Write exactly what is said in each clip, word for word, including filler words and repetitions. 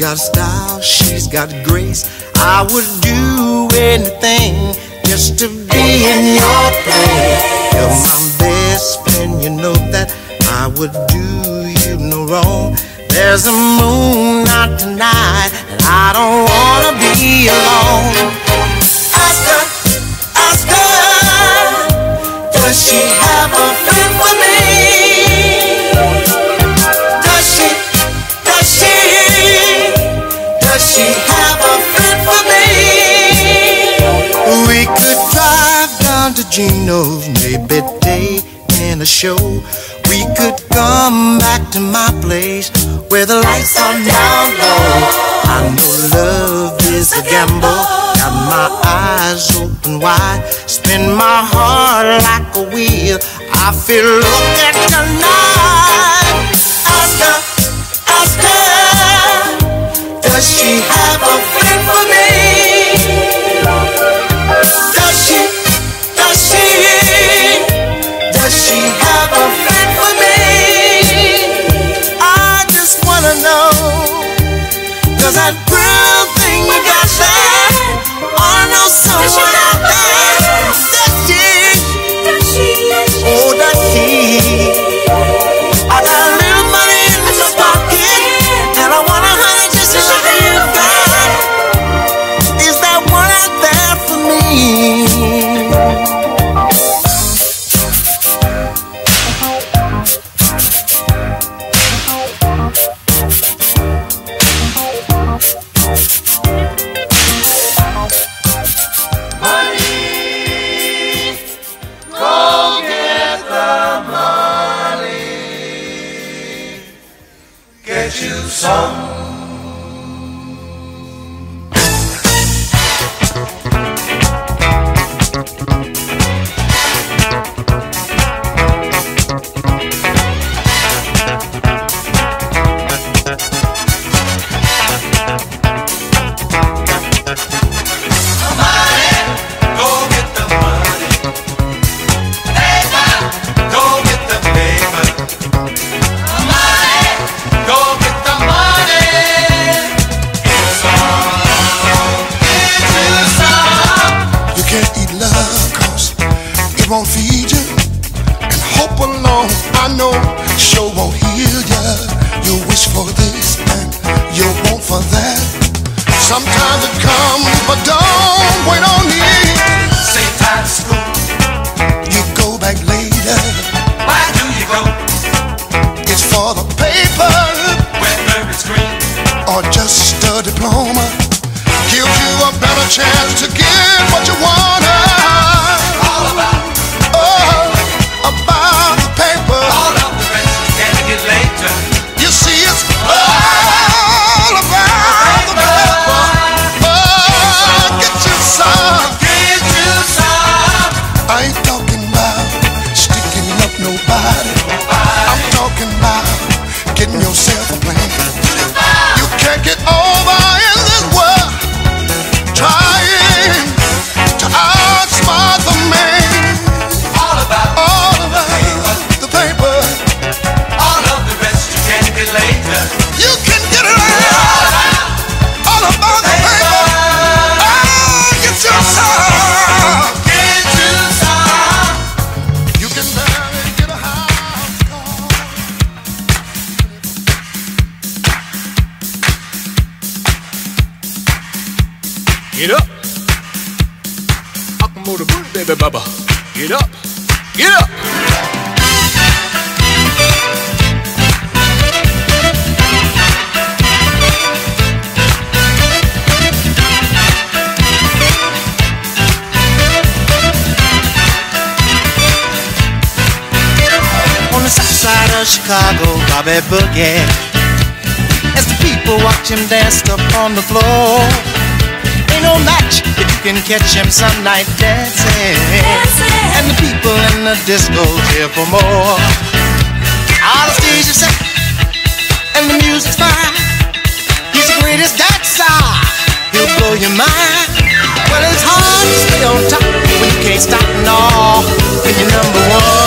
got style, she's got grace. I would do anything just to be in your place. You're my best friend, you know that I would do you no wrong. There's a moon out tonight, and I don't wanna be alone. Ask her, ask her, does she have a friend for me? Does she, does she, does she have a friend for me? We could drive down to Gino's, maybe take in a show. We could come back to my place where the lights are down low. I know love is a gamble, got my eyes open wide, spin my heart like a wheel. I feel looking tonight. Ask her, ask her, does she have a friend for me? Does she, does she, does she have a friend for me? I just wanna know, does that real thing you got there? Wanna know someone out there? Does she, does she, oh does she? I got a little money in my pocket, and I want a honey just to live back. Is that one out there for me? Get up. I can move the booty, baby baba. Get up. Get up. On the south side of Chicago, Bobby Boogie, as the people watch him dance up on the floor. Ain't no match if you can catch him some night dancing, dancing. And the people in the disco's here for more. All the stage is set and the music's fine. He's the greatest dancer, he'll blow your mind. Well, it's hard to stay on top when you can't stop no, when you're number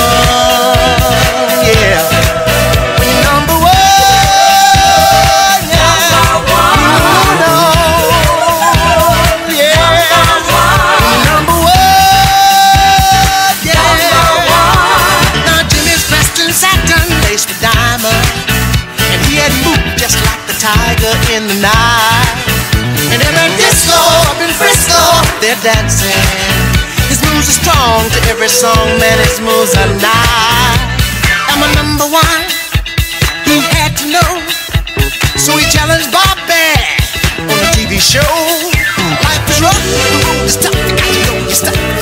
one, yeah. When you're number one, yeah. Number one. they're dancing. His moves are strong to every song, man, his moves are nice. I'm a number one, he had to know, so he challenged Bobby on a T V show. Life is rough, the road is tough, you got to know your stuff.